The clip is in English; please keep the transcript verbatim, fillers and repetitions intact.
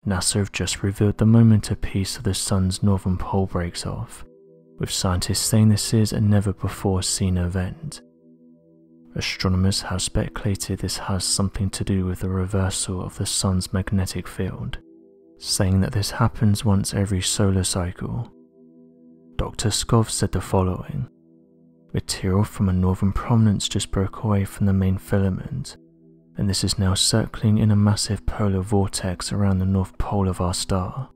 NASA have just revealed the moment a piece of the sun's northern pole breaks off, with scientists saying this is a never-before-seen event. Astronomers have speculated this has something to do with the reversal of the sun's magnetic field, saying that this happens once every solar cycle. Doctor Skov said the following: "Material from a northern prominence just broke away from the main filament, and this is now circling in a massive polar vortex around the north pole of our star.